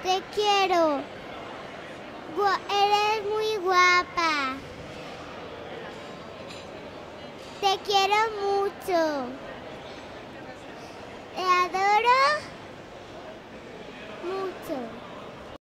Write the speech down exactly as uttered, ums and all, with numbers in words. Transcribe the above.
Te quiero. Gua- Eres muy guapa. Te quiero mucho. Te